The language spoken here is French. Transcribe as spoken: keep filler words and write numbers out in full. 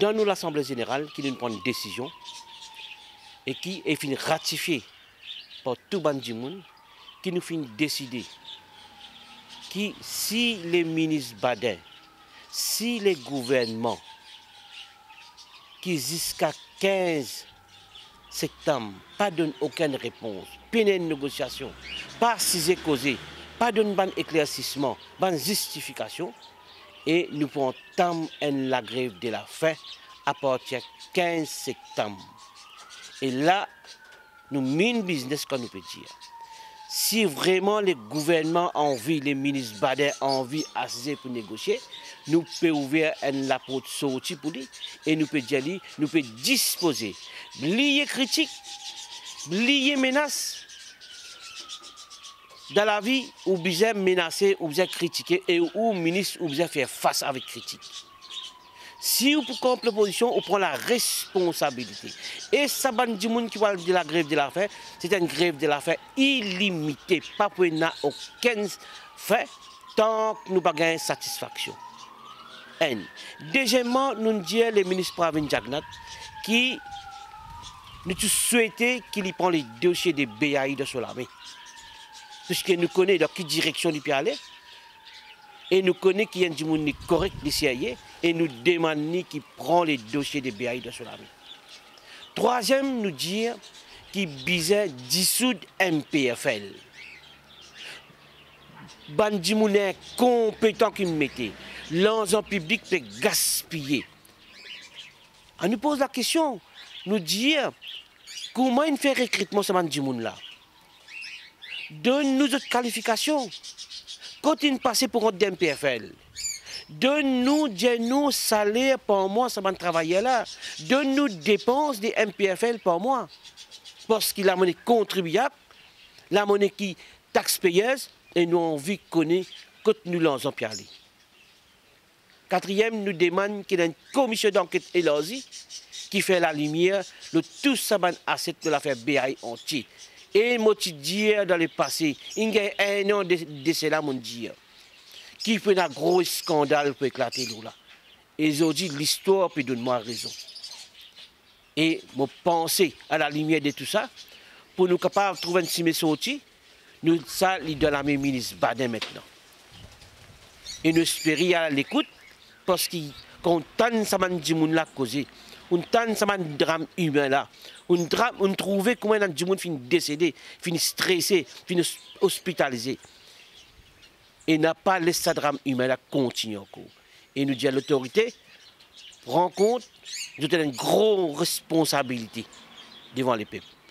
dans nous l'Assemblée générale qui nous prend une décision et qui est fini ratifiée par tout Bandimoun, qui nous finit décider que si les ministres Badin, si les gouvernements qui jusqu'à quinze septembre pas donnent aucune réponse, pas de négociation, pas si causé, pas de bon éclaircissement, bonne justification, et nous pouvons entendre la grève de la faim à partir du quinze septembre. Et là, nous mine business qu'on nous peut dire. Si vraiment les gouvernements ont envie, les ministres Badin ont envie d'assister pour négocier, nous pouvons ouvrir la porte sortie pour lui et nous pouvons dire, nous pouvons disposer, lier critique, lier menace. Dans la vie, ou bien menacer, ou bien critiquer, et ou ministre, ou bien faire face avec critique. Si vous prenez la position, vous prenez la responsabilité. Et ça, du monde qui parle de la grève de la faim, c'est une grève de la faim illimitée. Pas pour n'a aucun fait tant que nous n'avons pas de satisfaction. N. Deuxièmement, nous disons les ministres Pravin Jagnat qui nous souhaitons qu'il prenne les dossiers des B A I de Solamé. Puisque nous connaissons dans quelle direction il peut aller. Et nous connaissons qu'il y a du monde correct d'ici et nous demandons qu'il prend les dossiers des B A I de Solamé. Troisième, nous dire qu'il visait dissoudre M P F L. Bandimounais compétent qui me mettait, l'argent public peut gaspiller. On nous pose la question, nous dire comment il fait recrutement ce Bandimoun là. Donne-nous d'autres qualifications. Continue de passer pour un M P F L. Donne-nous, dis-nous, salaire par mois, ça va travailler là. Donne-nous dépenses des M P F L par mois. Parce qu'il a la monnaie contribuable, la monnaie qui taxe payeuse, et nous avons envie de connaître que nous l'avons parlé. Quatrième, nous demandons qu'il y ait une commission d'enquête élargie qui fait la lumière de tout ça asset de l'affaire B A I entier. Et moi, tu dis dans le passé, il y a un an de, de cela, mon Dieu, qui fait un gros scandale pour éclater nous là. Et aujourd'hui, l'histoire peut donner moi raison. Et moi, penser à la lumière de tout ça, pour nous capables de trouver une cime sortie, nous, ça, il donne la même ministre Badin maintenant. Et nous espérons à l'écoute, parce qu'on tente ça man dit moun la causer, on tente ça man drame humain là, on drame, on trouve comment un dit moun fin décédé, fin stressé, fin hospitalisé. Et n'a pas laissé ce drame humain là continuer encore. Et nous dit à l'autorité, prends compte, nous avons une grosse responsabilité devant les peuples.